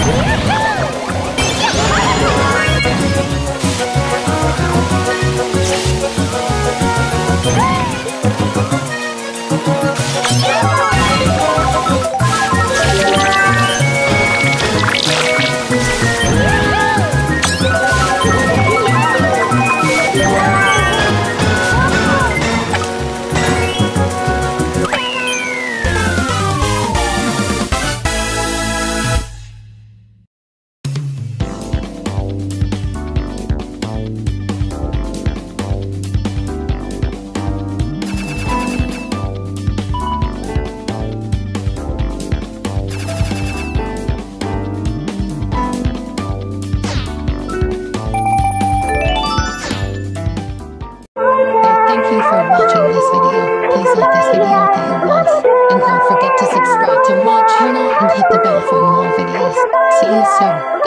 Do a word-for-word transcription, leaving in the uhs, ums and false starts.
Thank you for watching this video. Please like this video if you want. And don't forget to subscribe to my channel and hit the bell for more videos. See you soon.